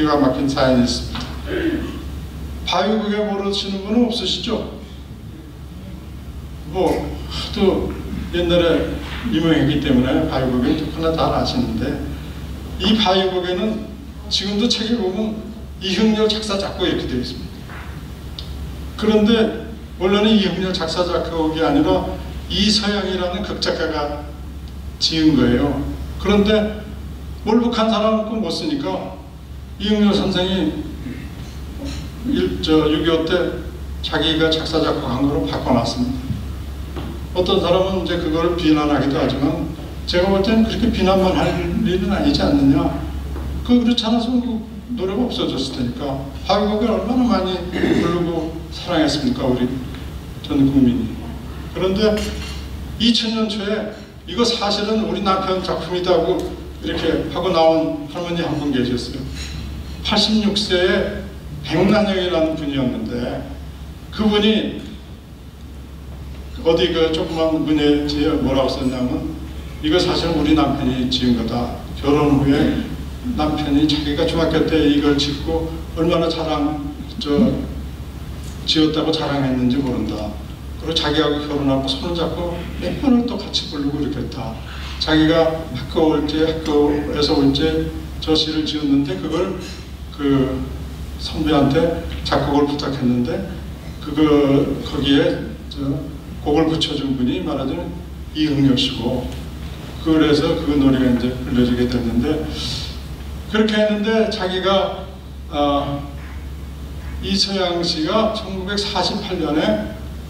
기가 막힌 사연이 있습니다. 바위곡에 모르시는 분은 없으시죠? 뭐 하도 옛날에 유명했기 때문에 바위곡은 누구나 다 아시는데, 이 바위곡에는 지금도 책에 보면 이흥렬 작사 작곡 이렇게 되어 있습니다. 그런데 원래는 이흥렬 작사 작곡이 아니라 이서양이라는 극작가가 지은 거예요. 그런데 월북한 사람은 못 쓰니까 이흥렬 선생이 6.25 때 자기가 작사 작곡한 거로 바꿔놨습니다. 어떤 사람은 이제 그걸 비난하기도 하지만 제가 볼 때는 그렇게 비난만 할 일은 아니지 않느냐. 그렇지 않아서 노래가 없어졌을 테니까. 바위곡을 얼마나 많이 부르고 사랑했습니까, 우리 전 국민이. 그런데 2000년 초에 이거 사실은 우리 남편 작품이다고 이렇게 하고 나온 할머니 한 분 계셨어요. 86세의 백난영이라는 분이었는데, 그분이 어디 그 조그만 문에 뭐라고 썼냐면, 이거 사실 우리 남편이 지은 거다. 결혼 후에 남편이 자기가 중학교 때 이걸 짓고 얼마나 지었다고 자랑했는지 모른다. 그리고 자기하고 결혼하고 손을 잡고 몇 번을 또 같이 부르고 이렇게 했다. 자기가 학교에서 올 때 저 시를 지었는데 그걸 그 선배한테 작곡을 부탁했는데 거기에 곡을 붙여준 분이 말하자면 이흥렬 씨고, 그래서 그 노래가 이제 불려지게 됐는데, 그렇게 했는데 자기가 이서양 씨가 1948년에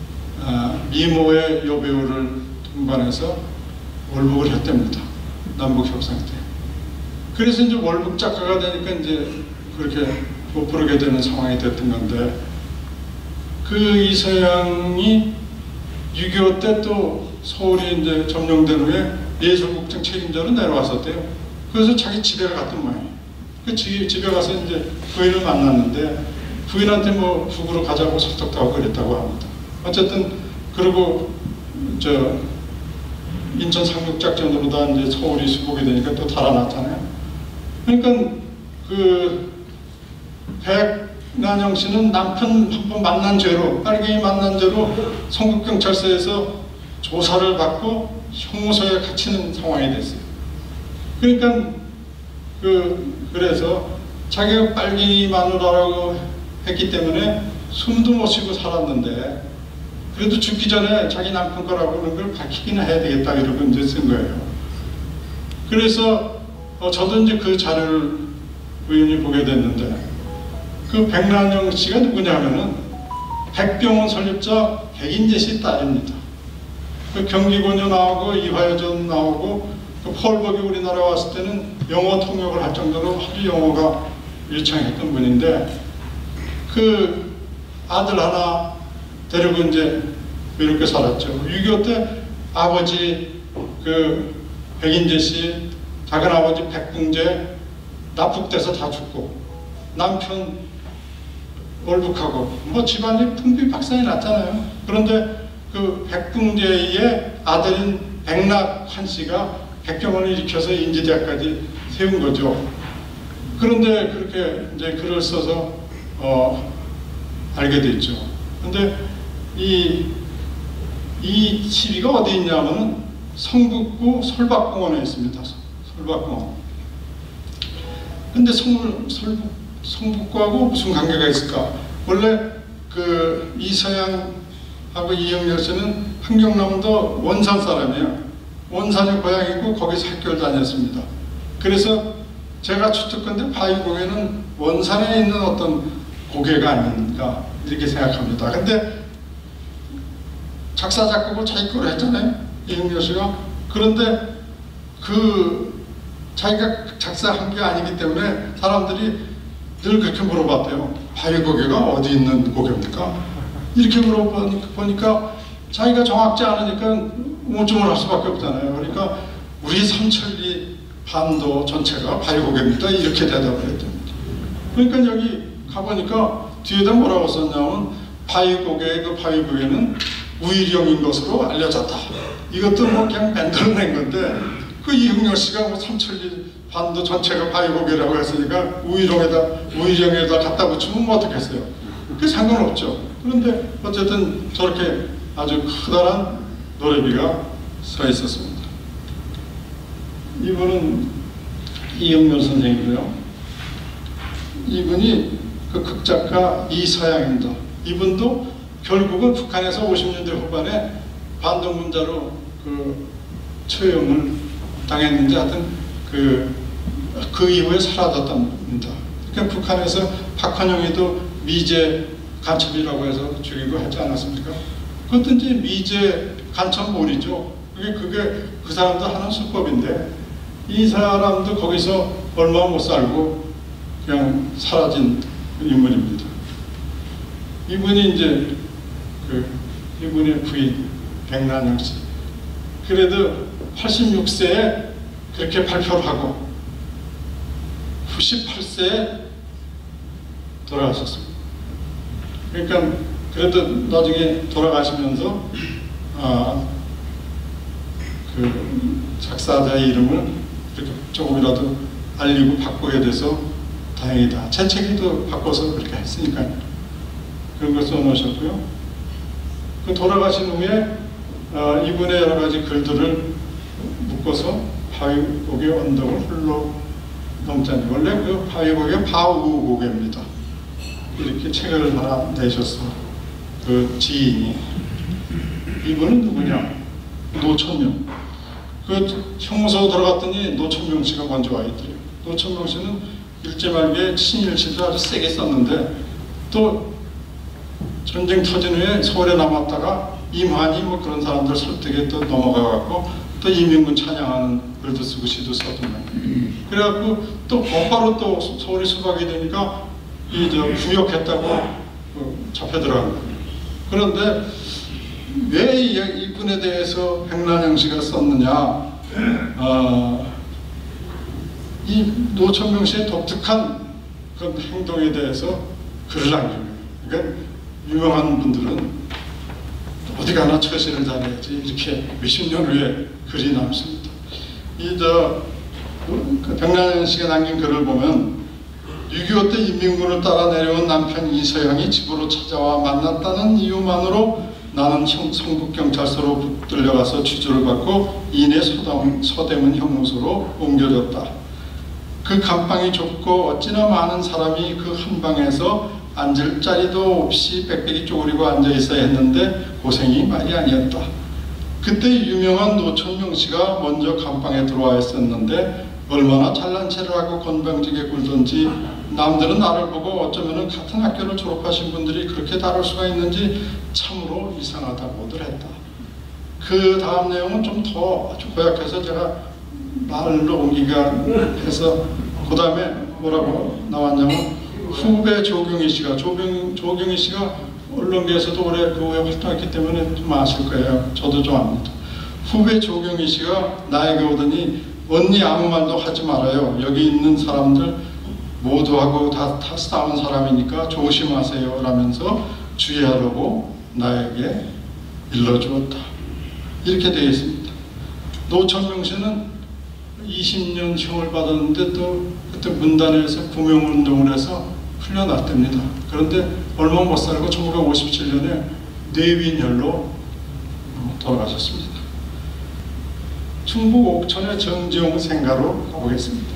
미모의 여배우를 동반해서 월북을 했답니다. 남북 협상 때. 그래서 이제 월북 작가가 되니까 이제 그렇게 못 부르게 되는 상황이 됐던 건데, 그 이서양이 6.25 때 또 서울이 이제 점령된 후에 예술국장 책임자로 내려왔었대요. 그래서 자기 집에 갔던 모양이에요. 그 집에 가서 이제 부인을 만났는데, 부인한테 뭐 북으로 가자고 설득도 하고 그랬다고 합니다. 어쨌든 그리고 인천 상륙작전으로 다 이제 서울이 수복이 되니까 또 달아났잖아요. 그러니까 그 백난영 씨는 남편 한 번 만난 죄로, 빨갱이 만난 죄로 성북경찰서에서 조사를 받고 형무소에 갇히는 상황이 됐어요. 그러니까 그래서 자기가 빨갱이 마누라라고 했기 때문에 숨도 못 쉬고 살았는데, 그래도 죽기 전에 자기 남편 거라고 하는 걸 밝히기는 해야 되겠다 이러고 이제 쓴 거예요. 그래서 저도 이제 그 자료를 우연히 보게 됐는데, 그 백난영 씨가 누구냐면은 백병원 설립자 백인재 씨 딸입니다. 그 경기고녀 나오고 이화여전 나오고, 그 펄벅이 우리나라 왔을 때는 영어 통역을 할 정도로 아주 영어가 일창했던 분인데, 그 아들 하나 데리고 이제 이렇게 살았죠. 6.25 때 아버지 그 백인재 씨, 작은 아버지 백붕재 납북돼서 다 죽고, 남편 월북하고 뭐 집안이 풍비박산이 났잖아요. 그런데 그 백붕재의 아들인 백낙환 씨가 백병원을 일으켜서 인지대학까지 세운 거죠. 그런데 그렇게 이제 글을 써서 알게 됐죠. 근데 이 시비가 어디 있냐면 성북구 설박공원에 있습니다. 설박공원. 근데 성북구하고 무슨 관계가 있을까? 원래 그 이서양하고 이흥렬 씨는 한경남도 원산 사람이에요. 원산이 고향이고 거기서 학교를 다녔습니다. 그래서 제가 추측컨대 바위곡에는 원산에 있는 어떤 고개가 아닌가 이렇게 생각합니다. 근데 작사 작곡을 자기 거로 했잖아요, 이흥렬 씨가. 그런데 자기가 작사한 게 아니기 때문에 사람들이 늘 그렇게 물어봤대요. 바위고개가 어디 있는 고개입니까? 이렇게 물어보니까 자기가 정확지 않으니까 우물쭈물 할 수밖에 없잖아요. 그러니까 우리 삼천리 반도 전체가 바위고개입니다, 이렇게 대답을 했답니다. 그러니까 여기 가보니까 뒤에다 뭐라고 썼냐면 바위고개의 그 바위고개는 우일영인 것으로 알려졌다. 이것도 뭐 그냥 만들어낸 건데, 그 이흥렬 씨가 뭐 삼천리 반도 전체가 바위고개라고 했으니까 우의정에다 갖다 붙이면 뭐 어떻겠어요? 그 상관없죠. 그런데 어쨌든 저렇게 아주 커다란 노래비가 서 있었습니다. 이분은 이흥렬 선생이고요. 이분이 그 극작가 이서양입니다. 이분도 결국은 북한에서 50년대 후반에 반동문자로 그 처형을 당했는데 하여튼 그 이후에 사라졌답니다. 그러니까 북한에서 박헌영이도 미제 간첩이라고 해서 죽이고 하지 않았습니까? 그것도 이제 미제 간첩몰이죠. 그게 그 사람도 하는 수법인데 이 사람도 거기서 얼마 못 살고 그냥 사라진 인물입니다. 이분이 이제 이분의 부인 백난영 씨. 그래도 86세에 그렇게 발표를 하고 98세에 돌아가셨습니다. 그러니까 그래도 나중에 돌아가시면서 그 작사자의 이름을 이렇게 조금이라도 알리고 바꾸게 돼서 다행이다. 제 책에도 바꿔서 그렇게 했으니까요. 그런 걸 써놓으셨고요. 그 돌아가신 후에 이분의 여러 가지 글들을 묶어서 바위고개 언덕을 홀로 넘자니 원래 그 바위고개 바우고개입니다. 이렇게 책을 하나 내셨어. 그 지인이 이분은 누구냐? 노천명. 그 형무소 들어갔더니 노천명 씨가 먼저 와 있더래요. 노천명 씨는 일제 말기에 친일시도 아주 세게 썼는데 또 전쟁 터진 후에 서울에 남았다가 임환이 뭐 그런 사람들 설득에 또 넘어가갖고 또 이민군 찬양하는 글도 쓰고 시도 썼던 그래갖고 또 곧바로 또 서울이 수박이 되니까 구역했다고 잡혀 들어간 거예요. 그런데 왜 이분에 대해서 백난영 씨가 썼느냐? 이 노천명 씨의 독특한 그런 행동에 대해서 글을 남깁니다. 그러니까 유명한 분들은 어디 가나 처신을 잘해야지 이렇게 몇십 년 후에 글이 남습니다. 그 백난영 씨가 남긴 글을 보면 6.25 때 인민군을 따라 내려온 남편 이서양이 집으로 찾아와 만났다는 이유만으로 나는 성북경찰서로 붙들려가서 취조를 받고 이내 서대문 형무소로 옮겨졌다. 그 감방이 좁고 어찌나 많은 사람이 그 한 방에서 앉을 자리도 없이 빽빽이 쪼그리고 앉아 있어야 했는데 고생이 말이 아니었다. 그때 유명한 노천명 씨가 먼저 감방에 들어와 있었는데 얼마나 잘난 체를 하고 건방지게 굴던지 남들은 나를 보고 어쩌면 같은 학교를 졸업하신 분들이 그렇게 다룰 수가 있는지 참으로 이상하다고들 했다. 그 다음 내용은 좀 더 아주 고약해서 제가 말로 옮기가 해서 그 다음에 뭐라고 나왔냐면 후배 조경희 씨가 조경희 씨가 언론계에서도 오래 그 후에 활동했기 때문에 좀 아실 거예요. 저도 좀 압니다. 후배 조경희 씨가 나에게 오더니 언니 아무 말도 하지 말아요. 여기 있는 사람들 모두하고 다 싸운 사람이니까 조심하세요 라면서 주의하라고 나에게 일러주었다. 이렇게 되어 있습니다. 노천명 씨는 20년 형을 받았는데 또 그때 문단에서 구명운동을 해서 풀려났답니다. 그런데 얼마 못 살고 1957년에 뇌빈혈로 돌아가셨습니다. 충북 옥천의 정지용 생가로 가보겠습니다.